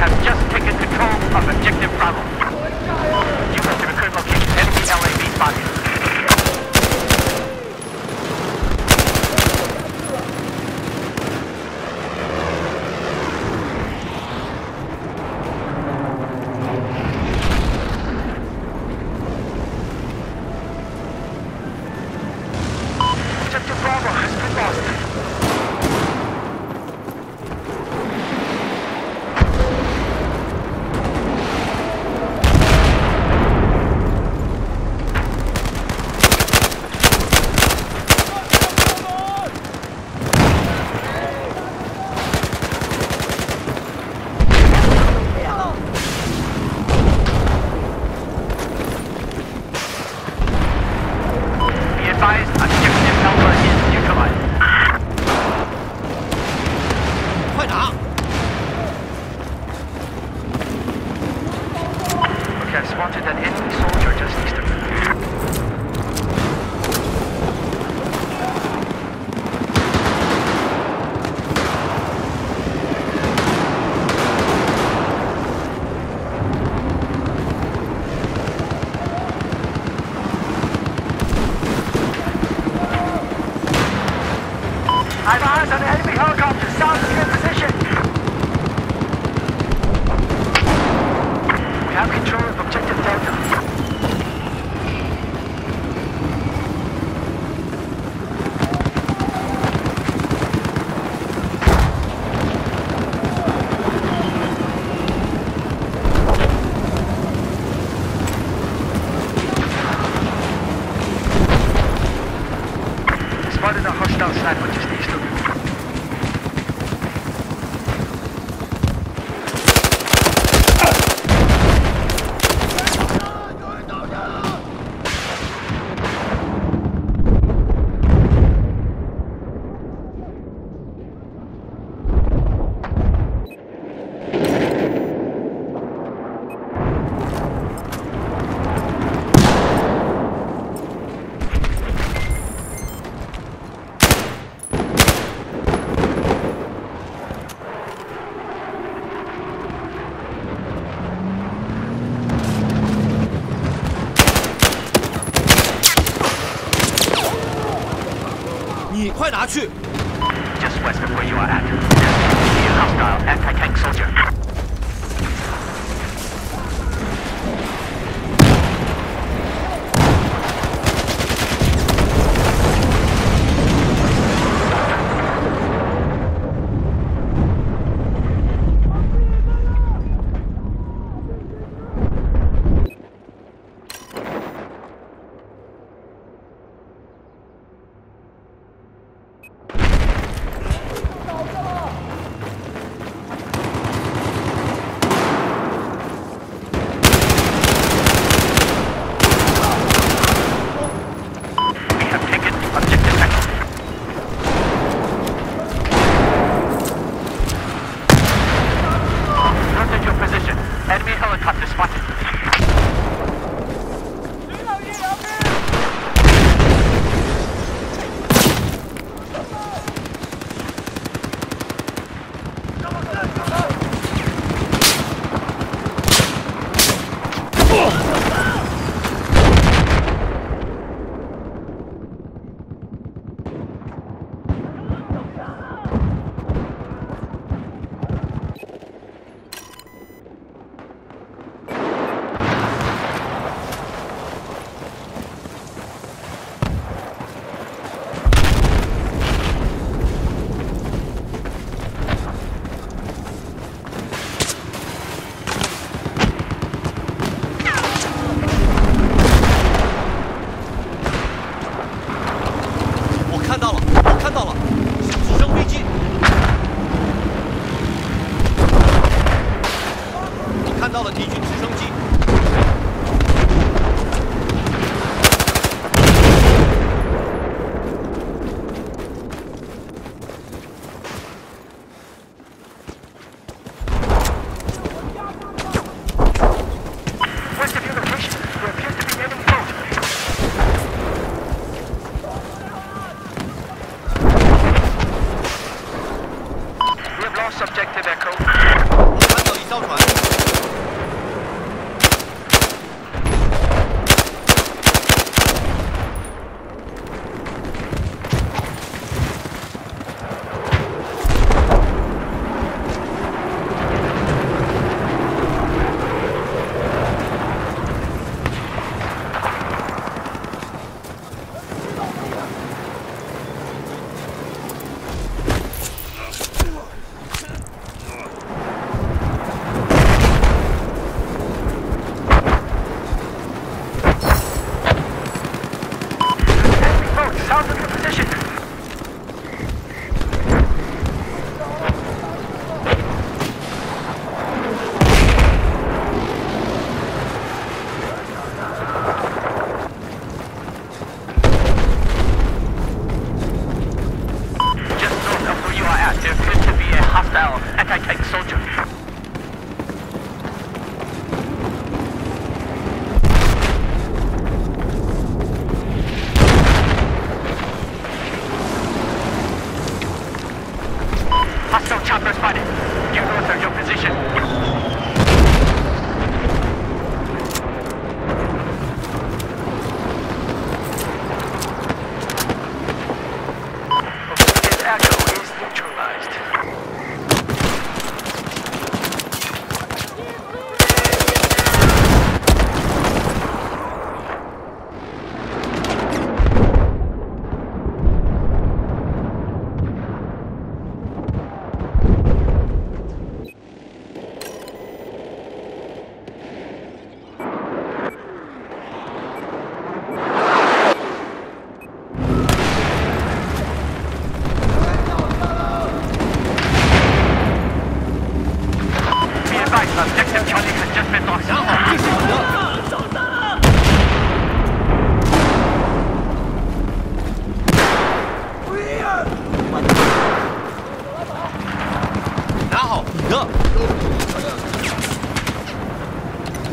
have just taken control of Objective Bravo. You must have occurred location. Enemy LAV spotted. Objective Bravo has been lost. Okay, spotted an enemy soldier just east of me. I have eyes on the enemy helicopter south of your position. We have control of Objective Delta. Spotted a hostile sniper just east of me. Just west of where you are at. There's a hostile anti-tank soldier. Enemy helicopter spotted.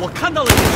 我看到了敌军。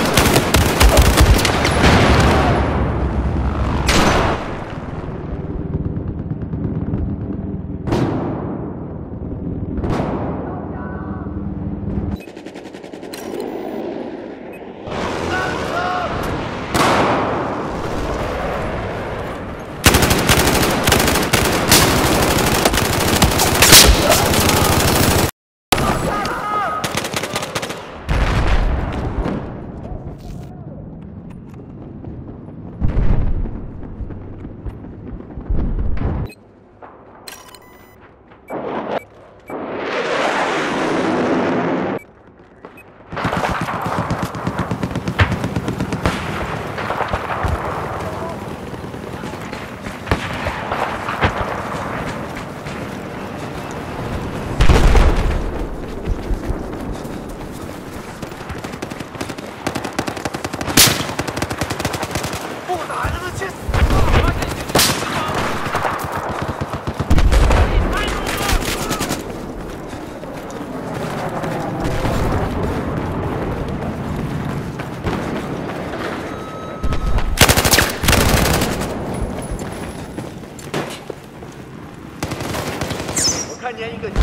看见一个。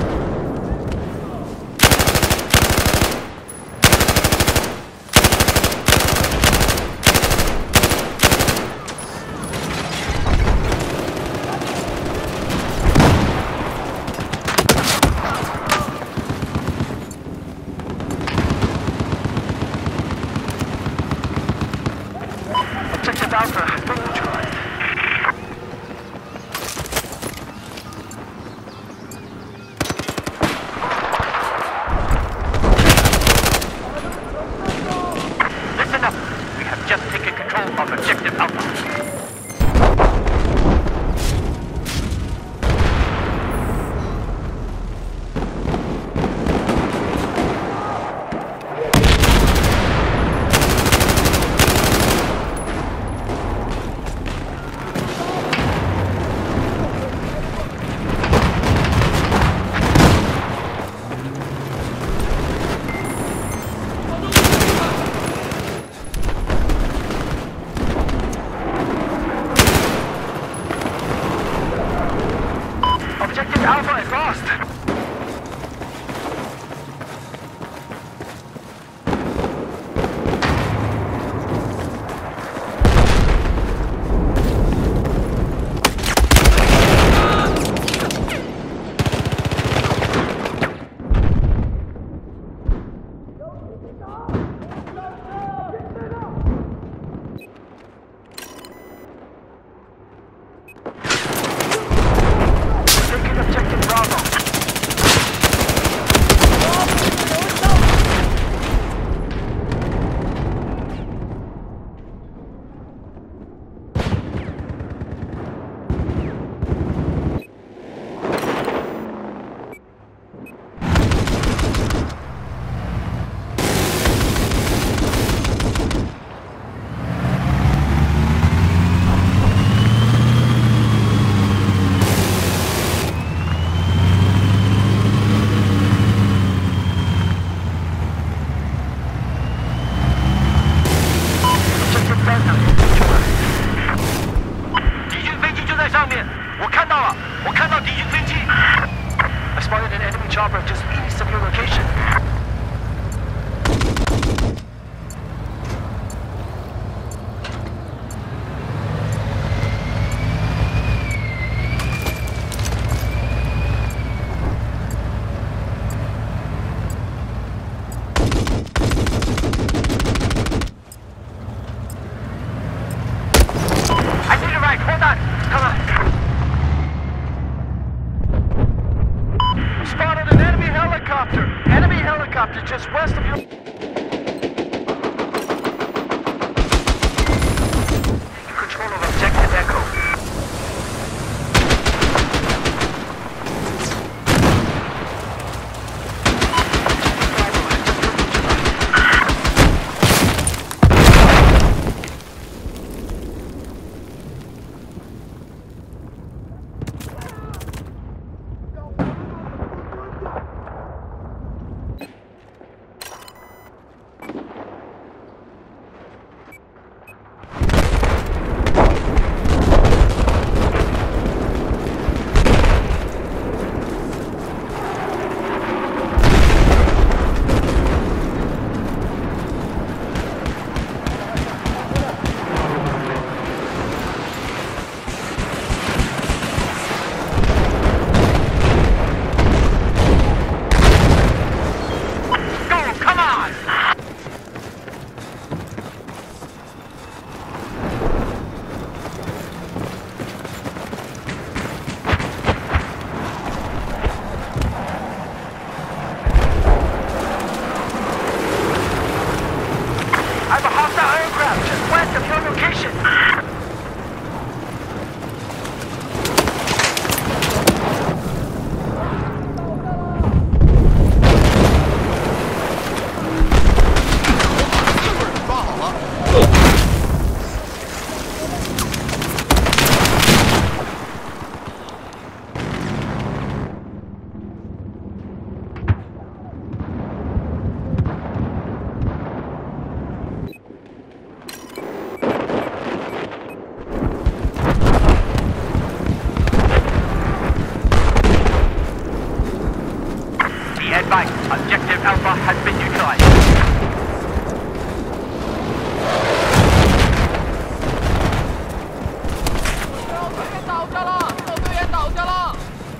Objective Alpha has been neutralized. Listen up. We have just taken control of Objective Alpha. Objective Alpha is lost. Taking Objective Bravo. Objective Delta is neutralized. 敌军飞机就在上面，我看到了，我看到敌军飞机。I spotted an enemy chopper just east of your location. I need a ride. Hold on. Come on. Spotted an enemy helicopter. Enemy helicopter just west of your... Taking control of Objective Echo. has been neutralized. 倒下了，我队员倒下了。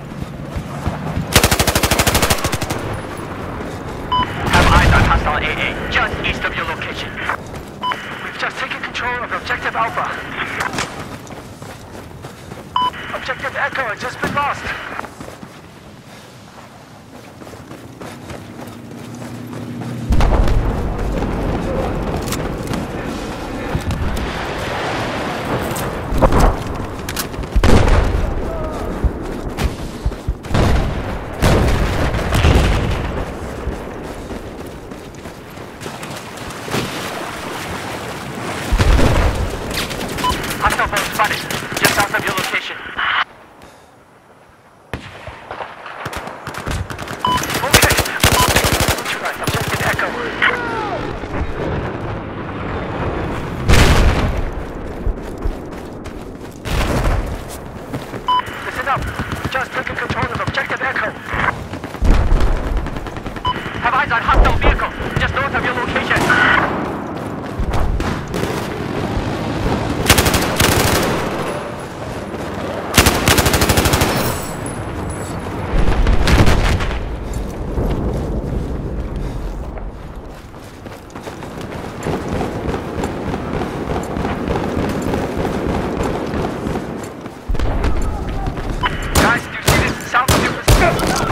Have eyes on hostile AA, just east of your location. We've just taken control of Objective Alpha. Objective Echo has just been lost. Hostile boat spotted, just south of your location. Okay. Neutralize Objective Echo. Listen up. Just taken control of Objective Echo. Have eyes on hostile vehicle, just north of your location. Guys, do you see this south of your position?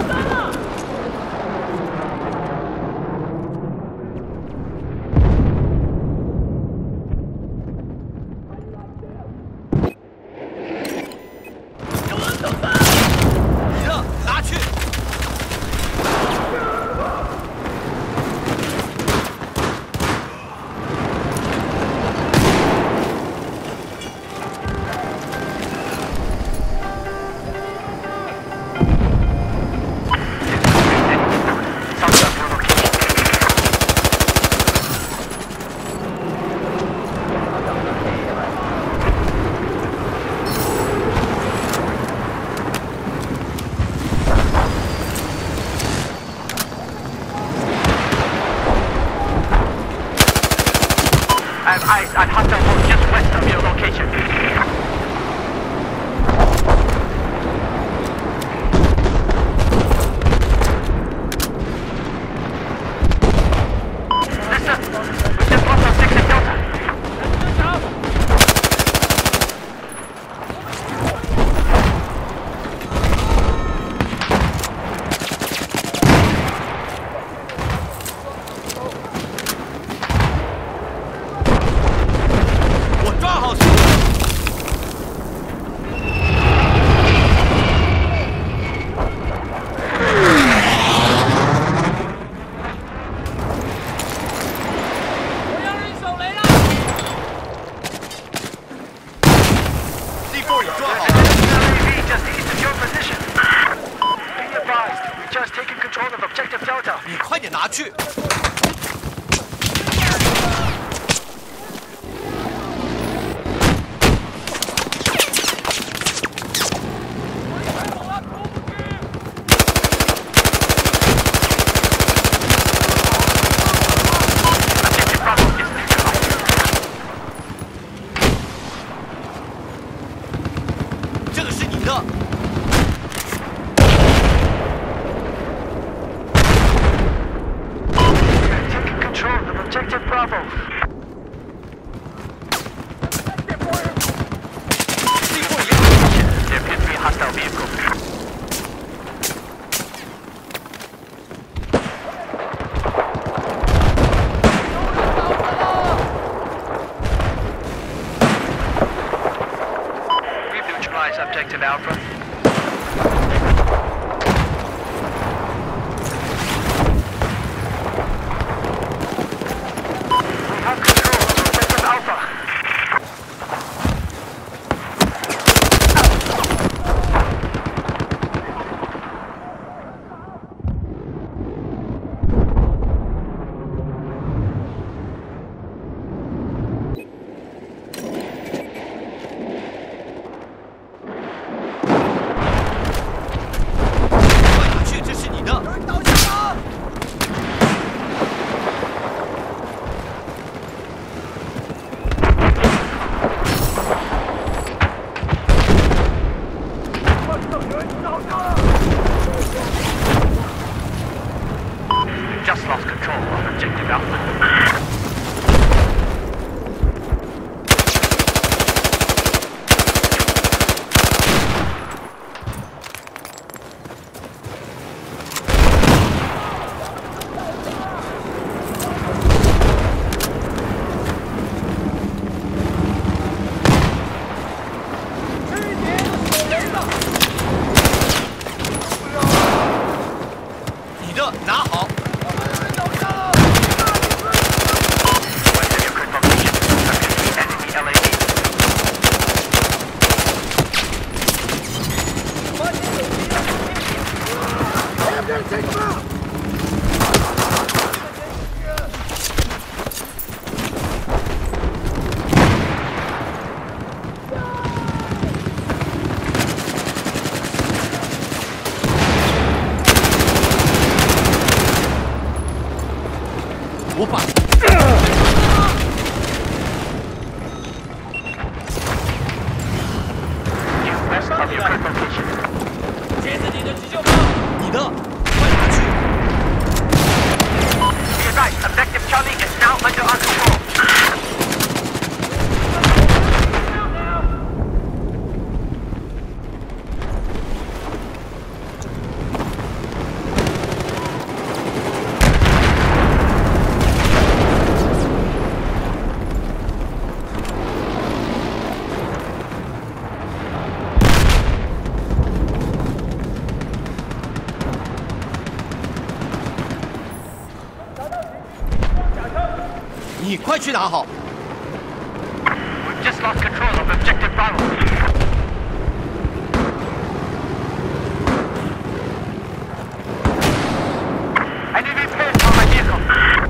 I have eyes on hostile boat just west of your location. Listen, we just lost our 6 in Delta. Just east of your position. Be advised, we've just taken control of Objective Delta. 你快点拿去！ Objective Bravo is neutralized. 这个是你的。 Taking control of Objective Bravo. 地库里。 There appears to be a hostile vehicle. We've neutralized Objective Alpha. We have control of Objective Alpha. 标。 你的拿好。 无法。 接着你的急救包。 你的，快拿去。 Be advised, objective Charlie is now under our control. 你快去拿好。 We've just lost control of objective Bravo. Any repairs on my vehicle?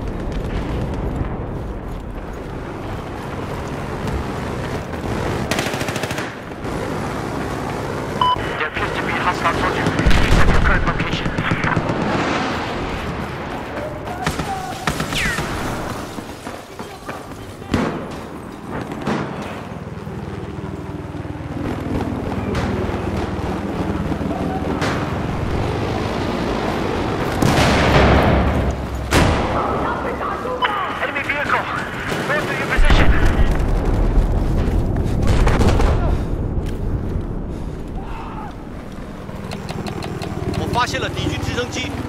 There appears to be a hostile soldier. Please at your current location. 发现了敌军直升机。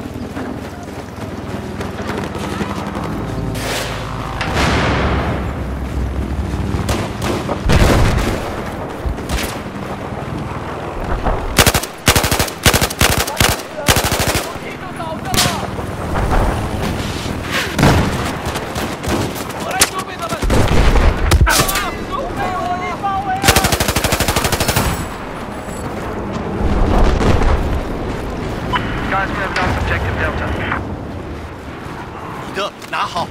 你的拿好。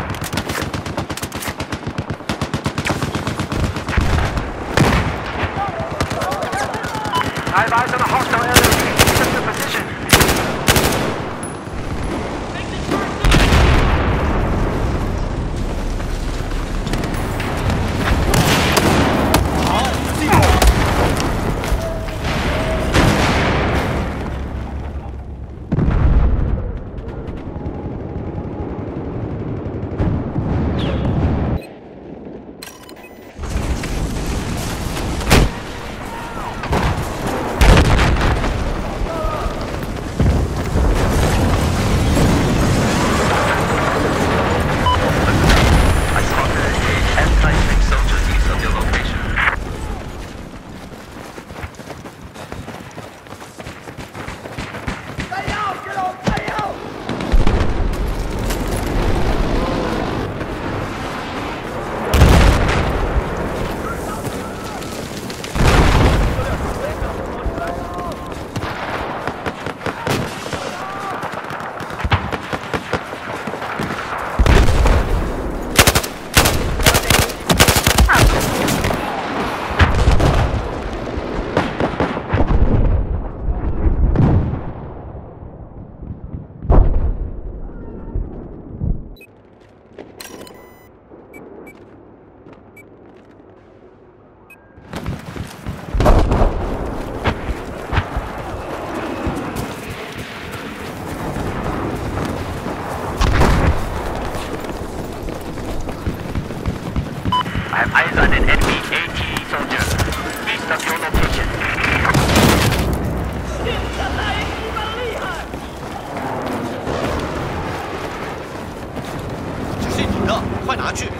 I advise on a hostile area. Keep the position. 拿去。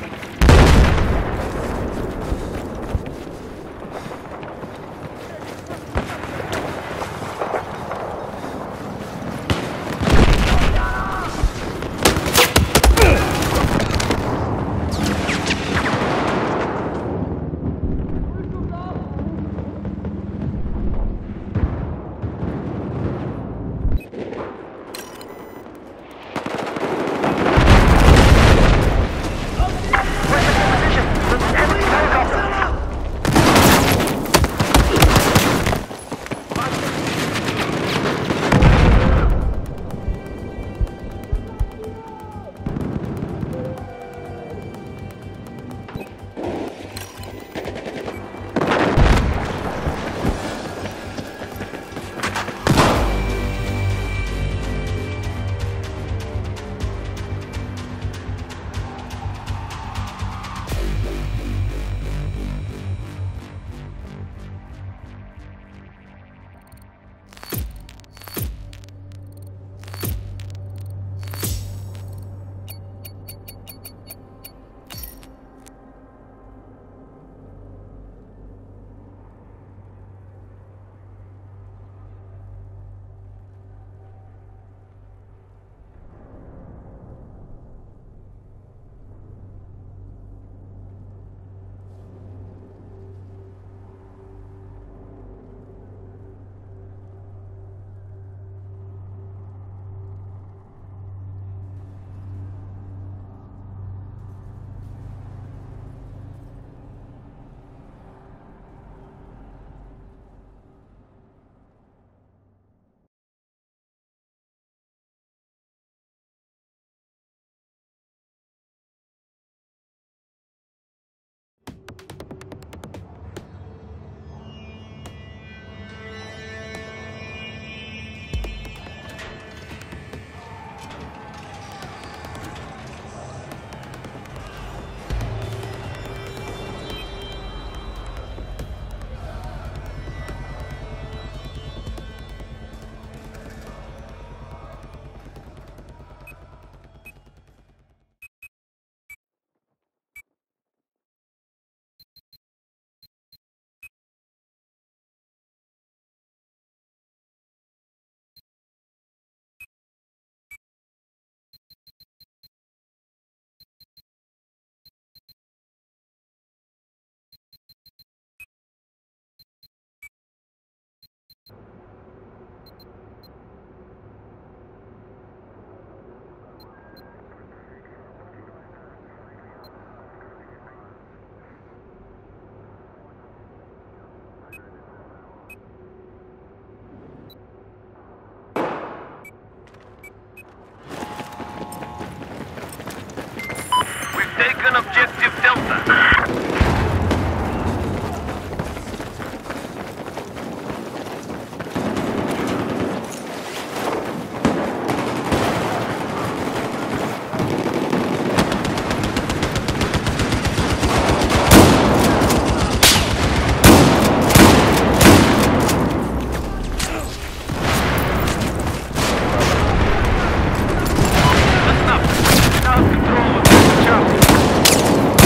Taken objective Delta. Listen up. Now control of Charlie.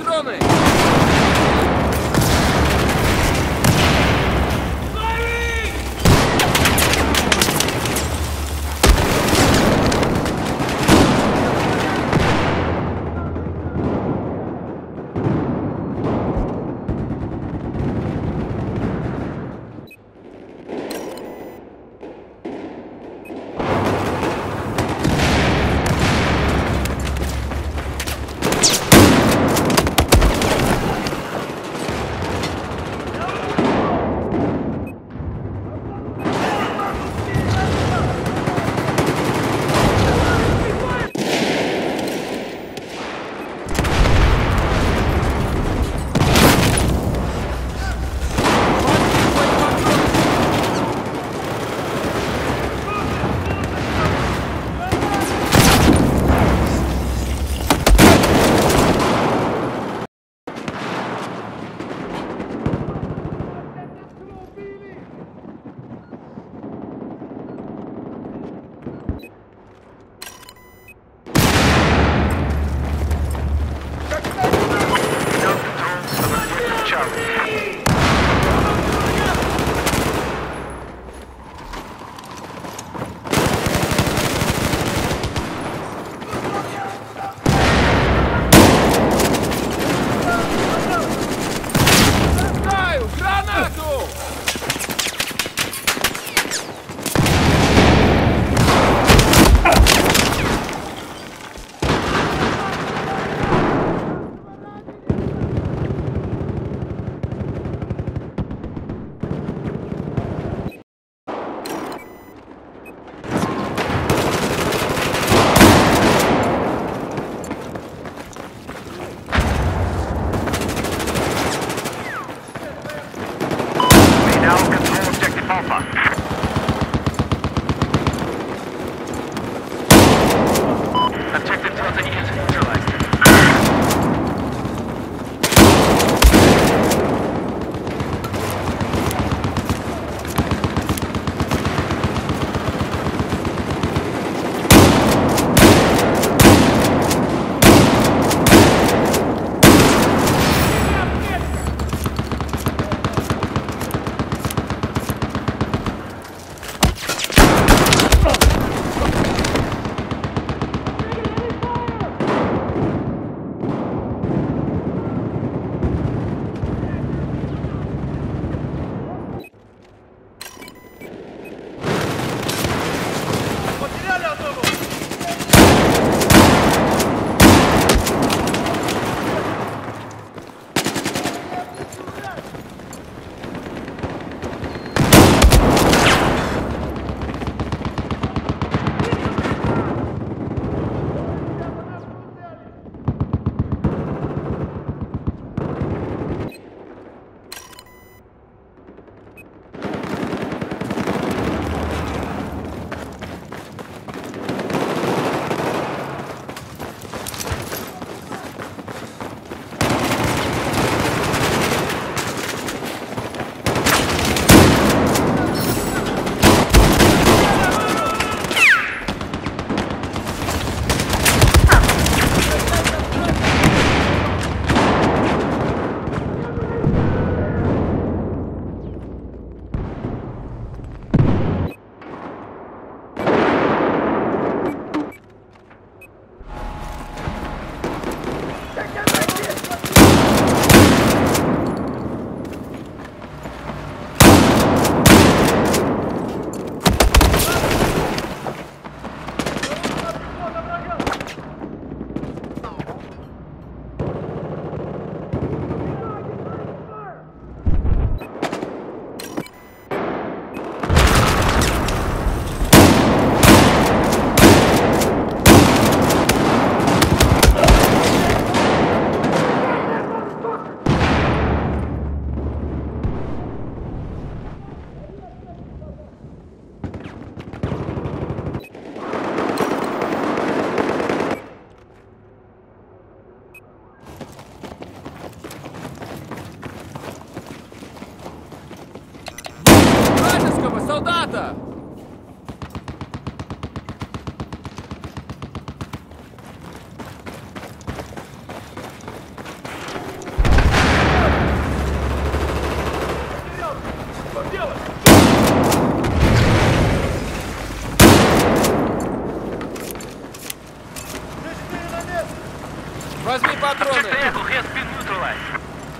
strony! Солдата! Echo has been neutralized.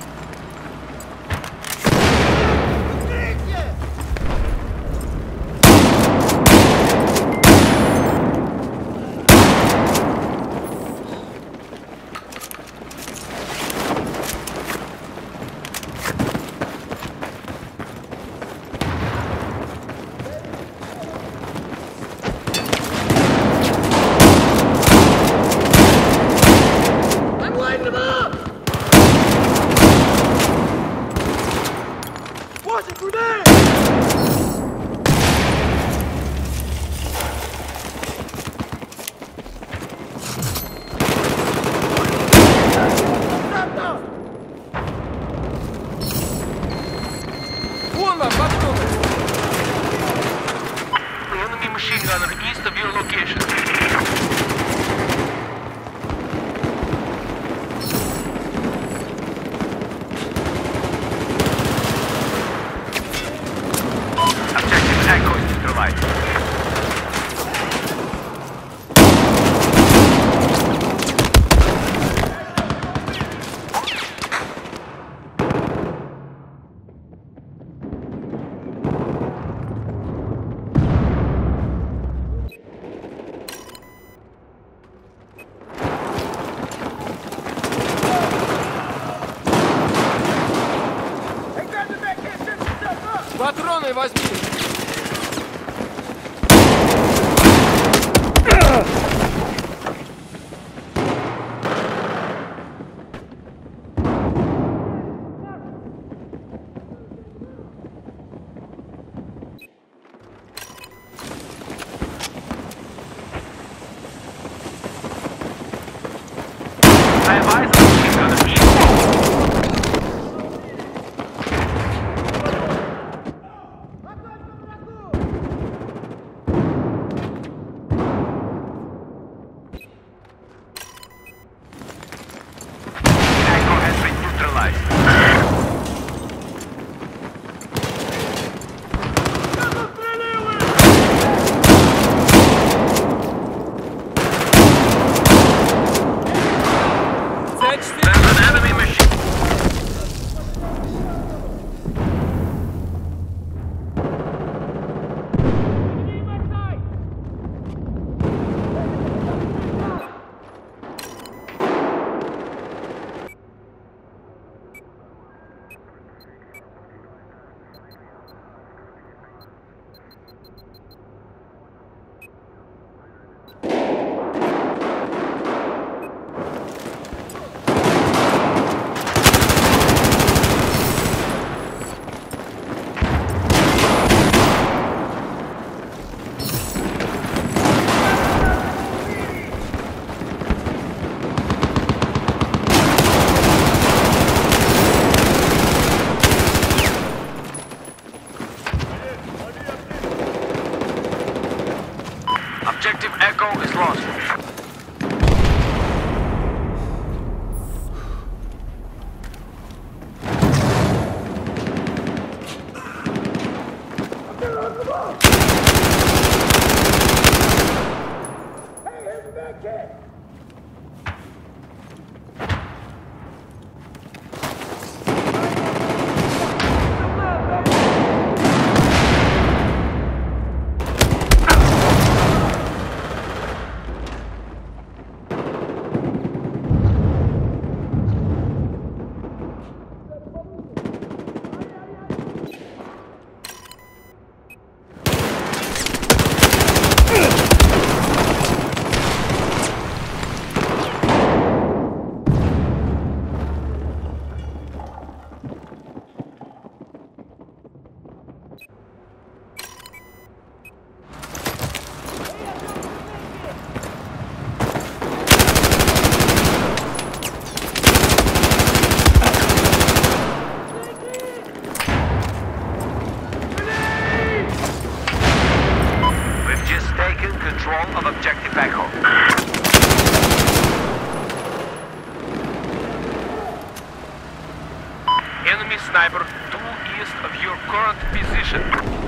Enemy machine gunner east of your location. Objective Echo is neutralized. Патроны возьми! I advise the machine gunner to shoot. Echo has been neutralized. There's an enemy machine. Objective Echo is lost. Control of Objective Echo. Enemy sniper due east of your current position.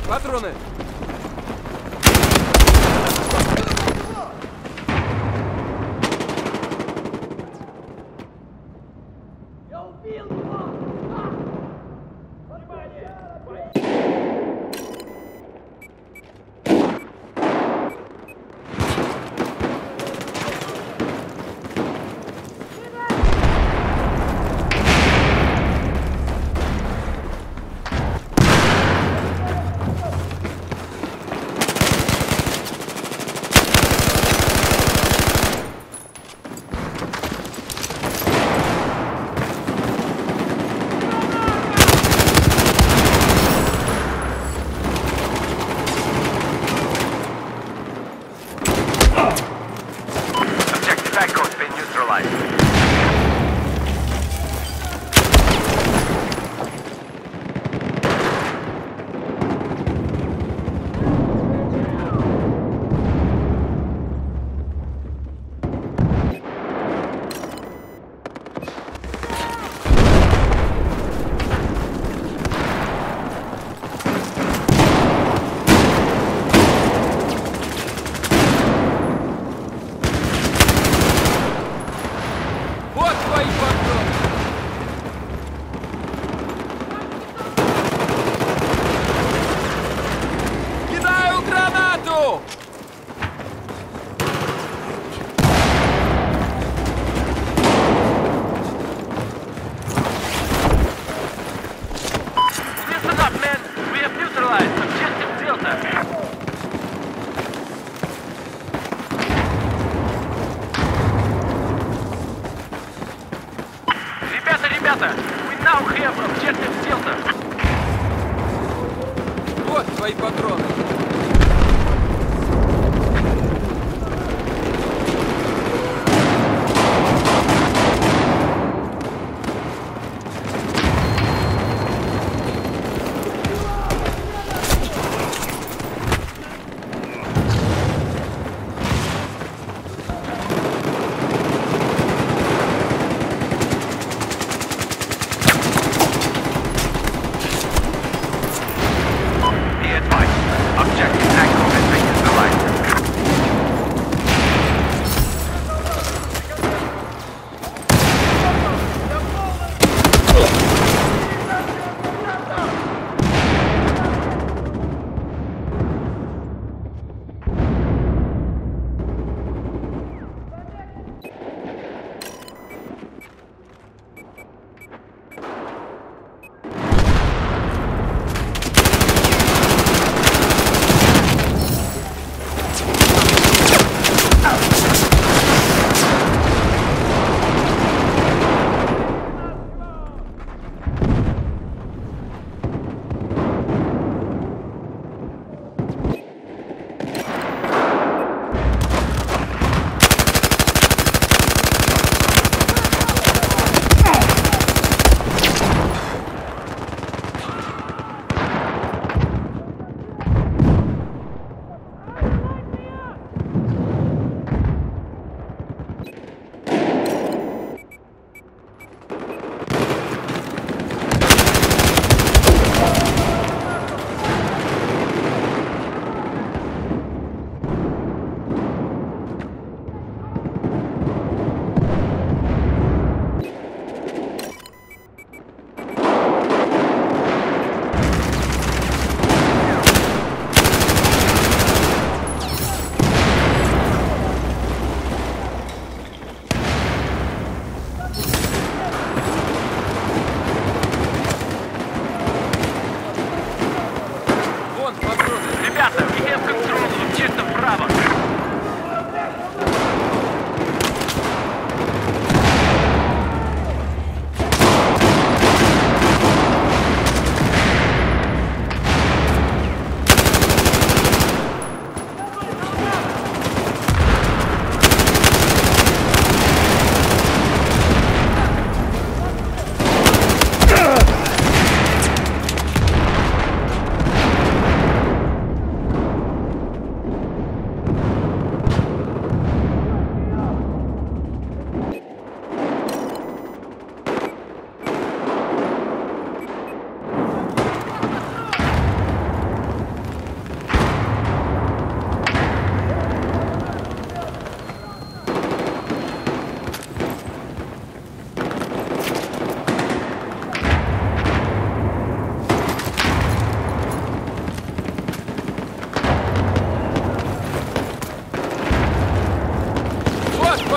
Патроны! Objective Echo has been neutralized. Вот твои патроны! Кидаю гранату! Listen up, men. We have neutralized objective Delta. Ребята, we now have objective Delta. Вот твои патроны! Be advised, objective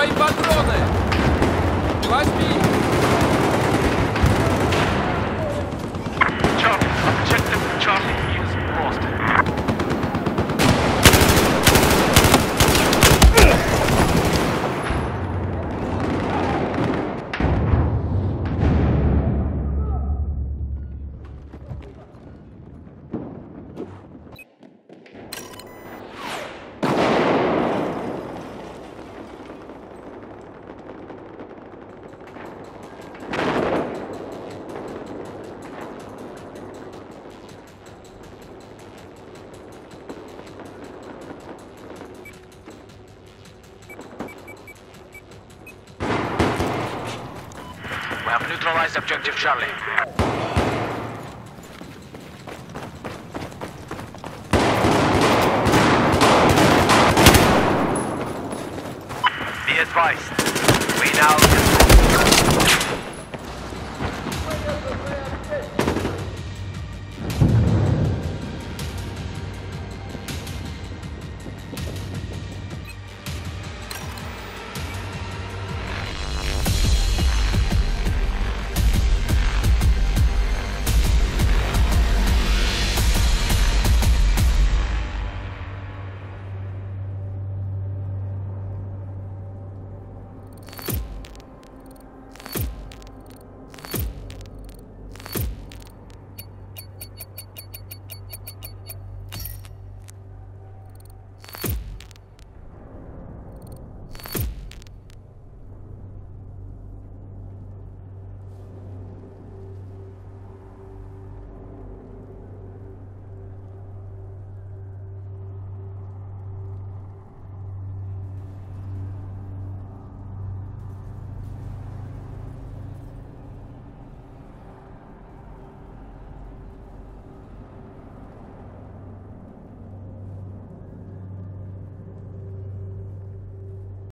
твои патроны! Возьми! Charlie, objective Charlie is lost. We have neutralized objective Charlie. Be advised, we now